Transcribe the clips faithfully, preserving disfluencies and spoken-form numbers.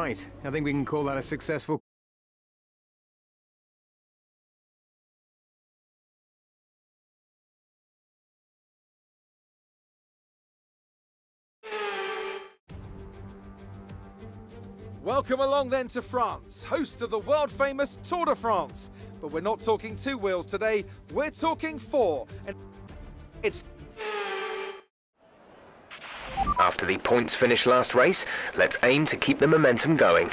Right, I think we can call that a successful... Welcome along then to France, host of the world-famous Tour de France. But we're not talking two wheels today, we're talking four. And it's... After the points finish last race, let's aim to keep the momentum going.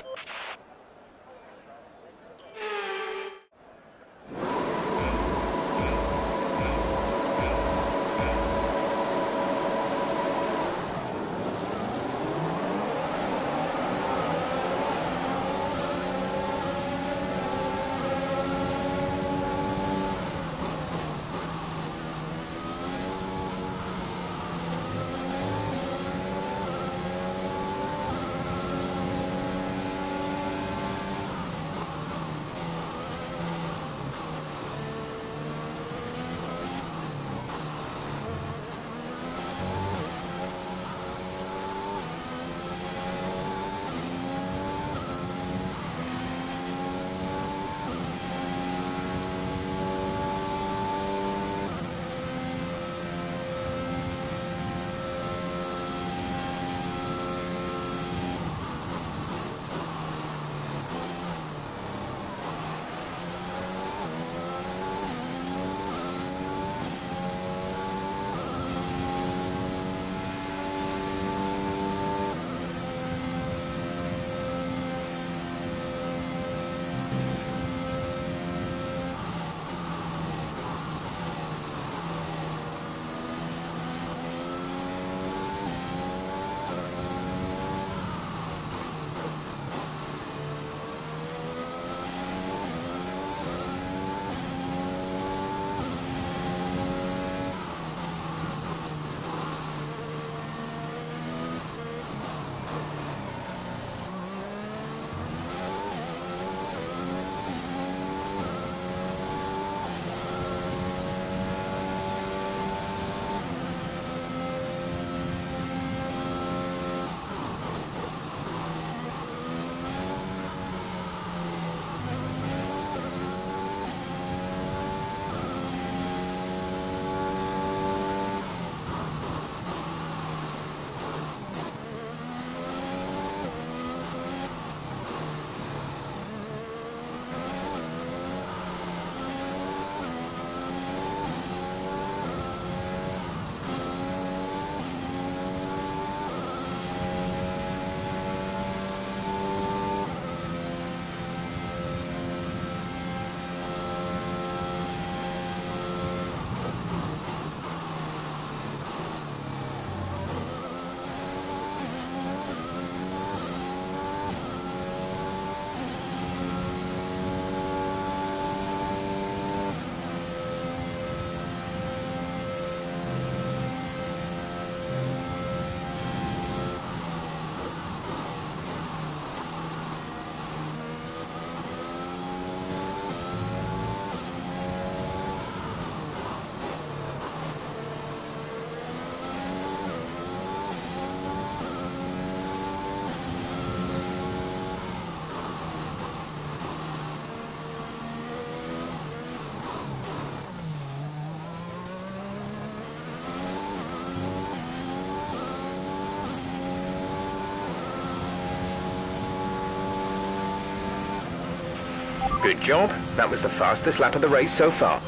Good job. That was the fastest lap of the race so far.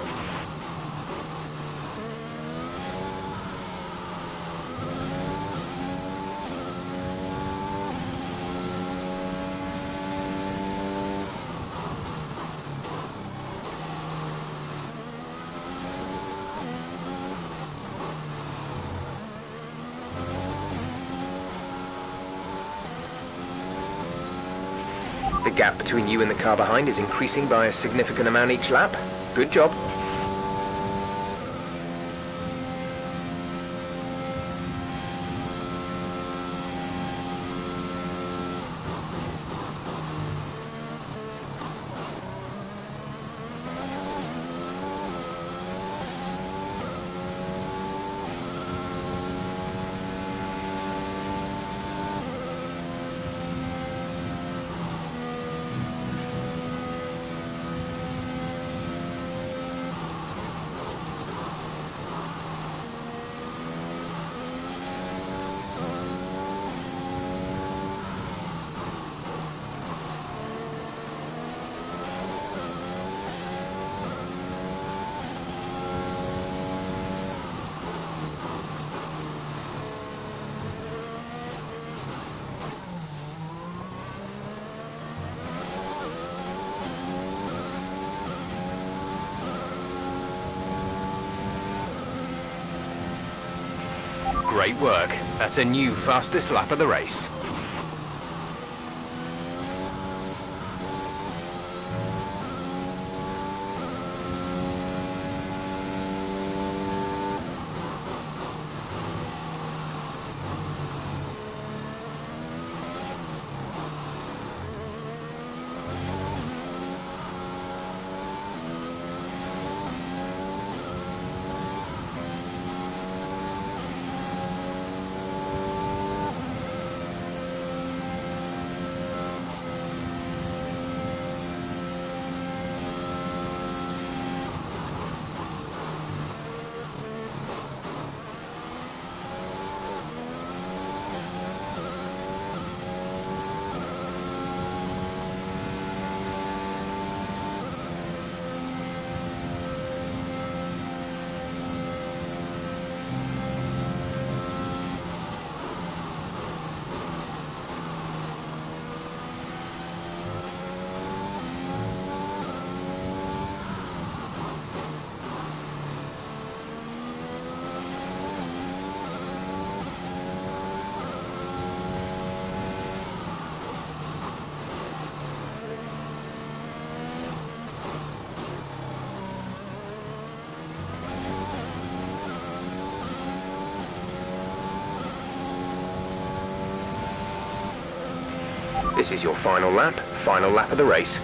The gap between you and the car behind is increasing by a significant amount each lap. Good job. Great work. That's a new fastest lap of the race. This is your final lap, final lap of the race.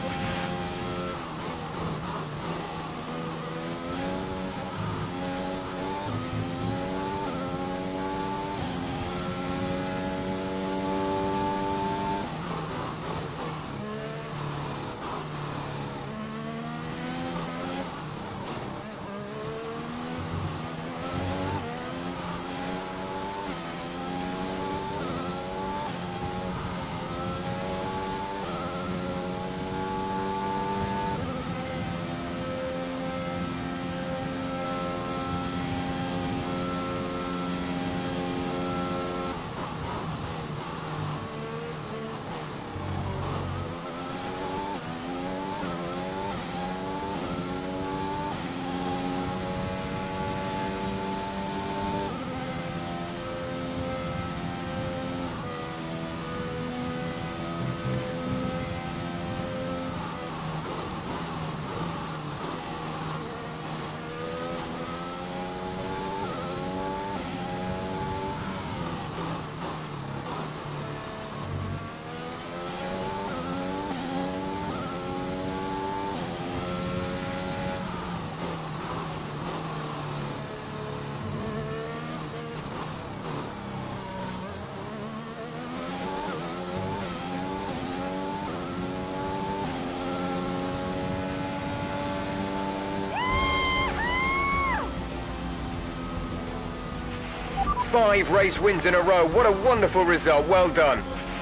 Five race wins in a row. What a wonderful result. Well done.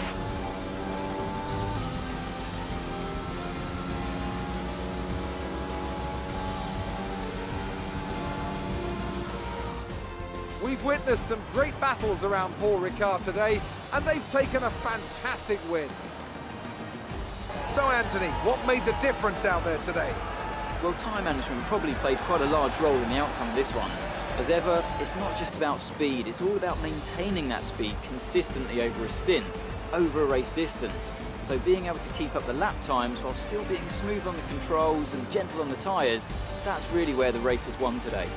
We've witnessed some great battles around Paul Ricard today, and they've taken a fantastic win. So, Anthony, what made the difference out there today? Well, time management probably played quite a large role in the outcome of this one. As ever, it's not just about speed, it's all about maintaining that speed consistently over a stint, over a race distance. So being able to keep up the lap times while still being smooth on the controls and gentle on the tyres, that's really where the race was won today.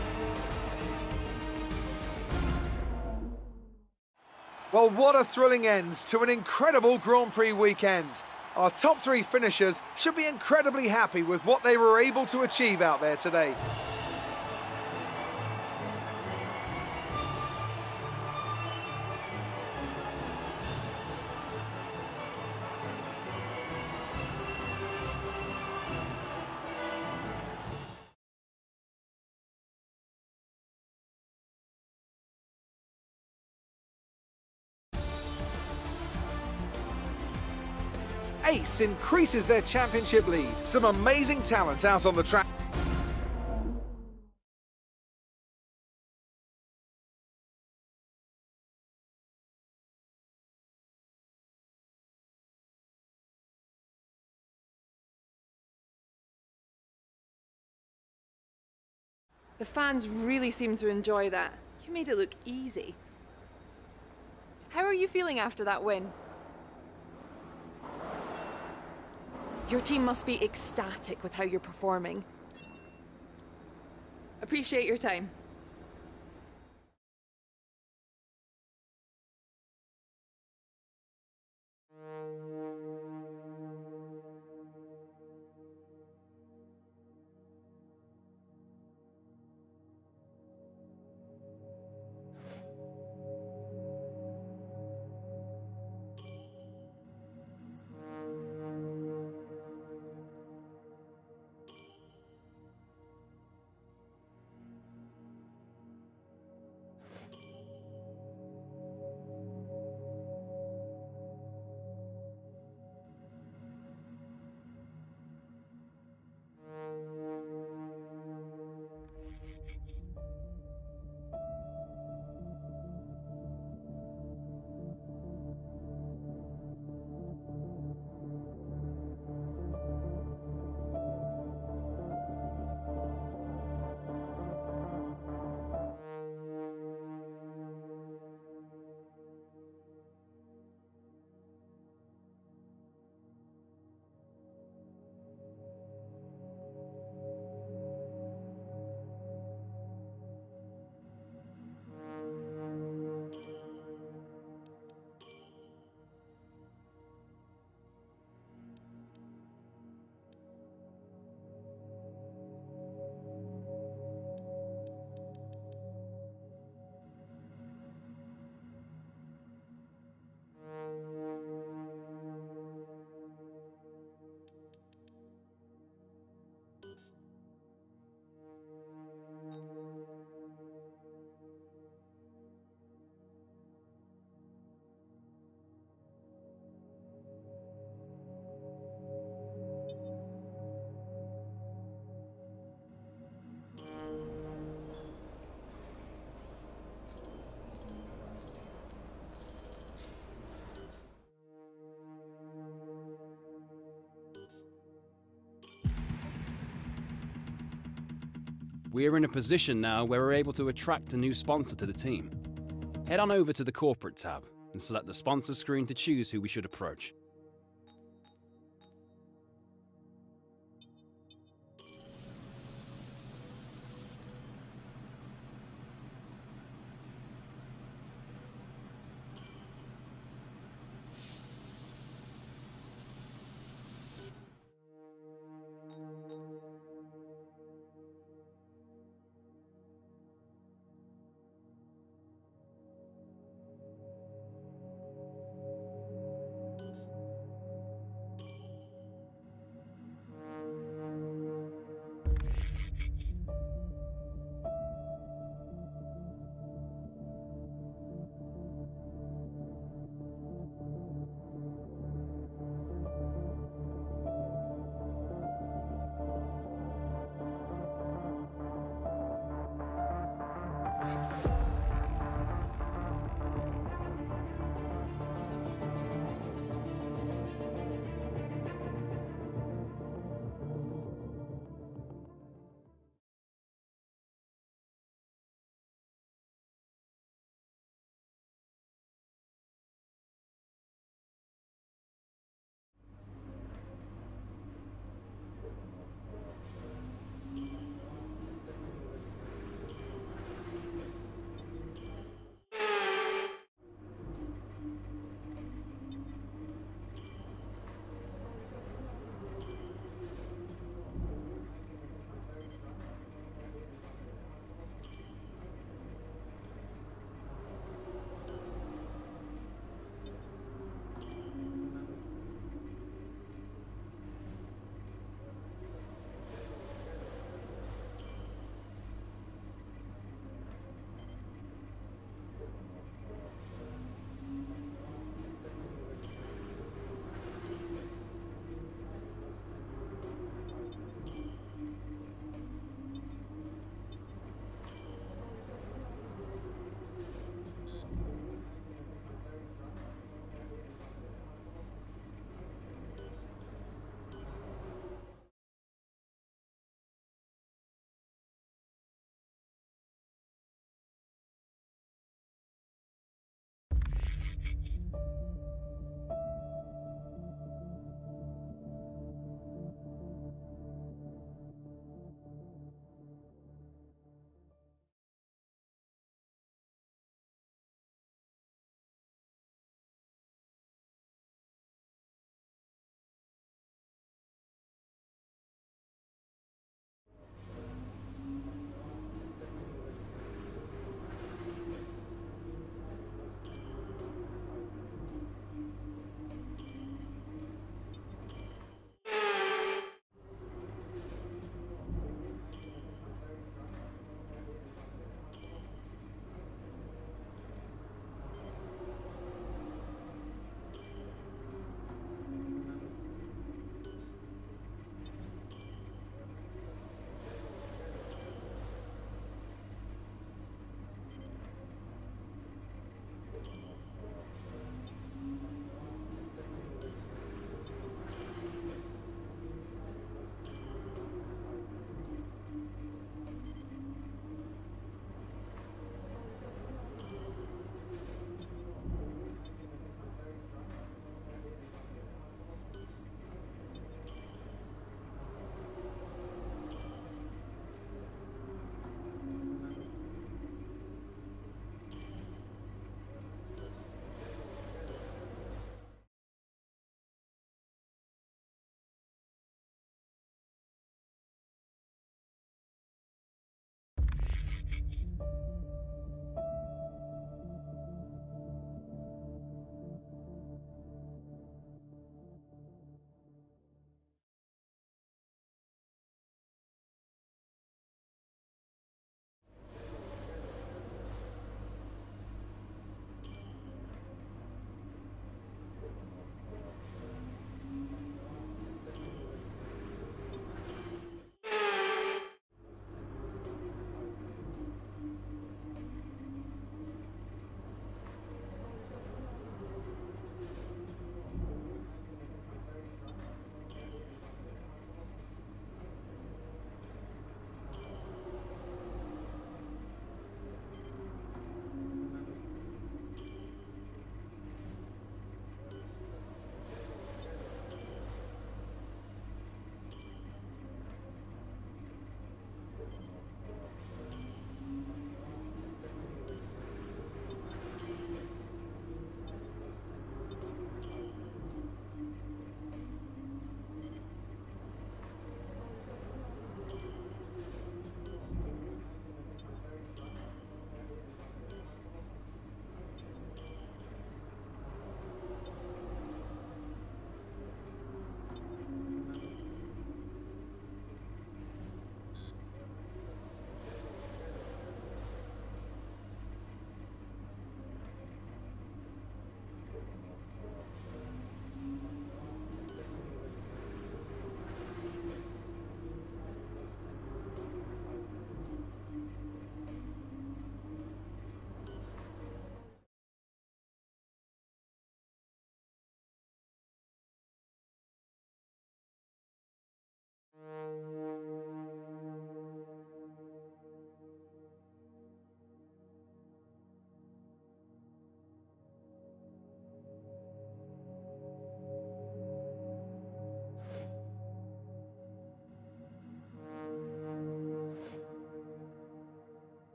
Well, what a thrilling end to an incredible Grand Prix weekend. Our top three finishers should be incredibly happy with what they were able to achieve out there today. Ace increases their championship lead. Some amazing talent out on the track. The fans really seem to enjoy that. You made it look easy. How are you feeling after that win? Your team must be ecstatic with how you're performing. Appreciate your time. We're in a position now where we're able to attract a new sponsor to the team. Head on over to the Corporate tab and select the sponsor screen to choose who we should approach.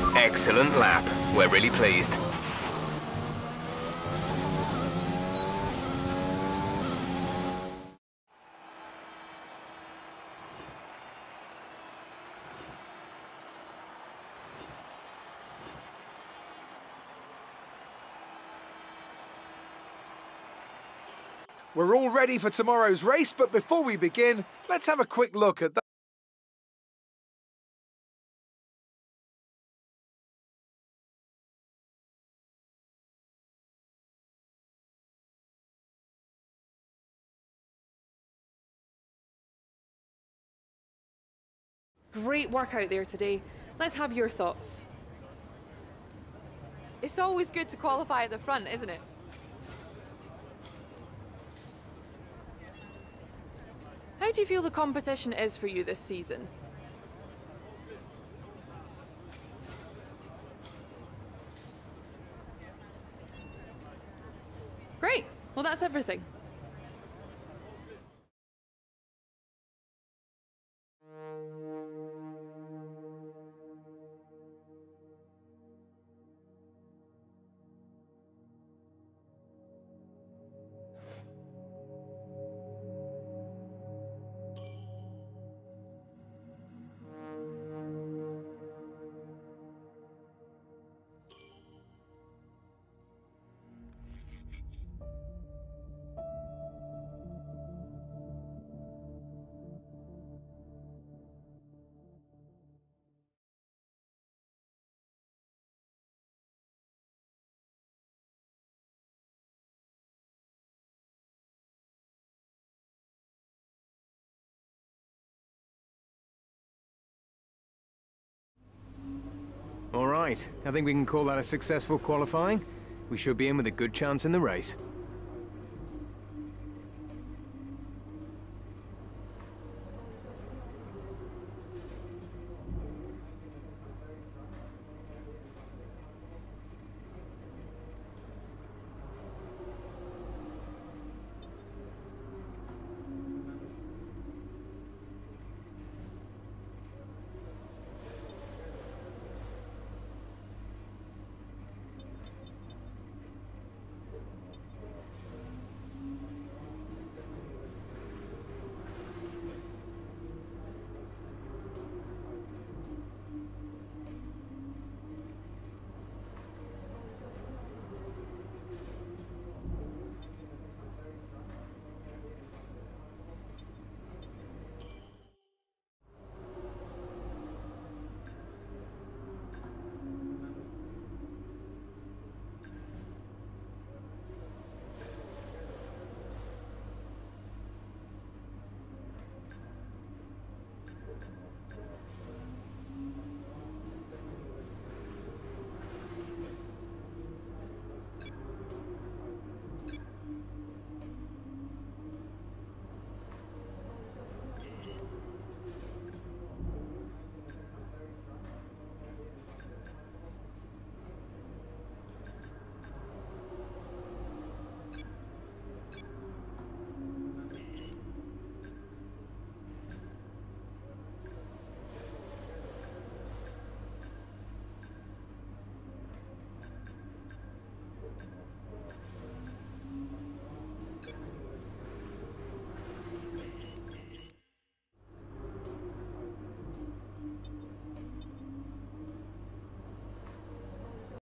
Excellent lap. We're really pleased. We're all ready for tomorrow's race, but before we begin, let's have a quick look at the Great work out there today. Let's have your thoughts. It's always good to qualify at the front, isn't it? How do you feel the competition is for you this season? Great. Well, that's everything. All right, I think we can call that a successful qualifying. We should be in with a good chance in the race.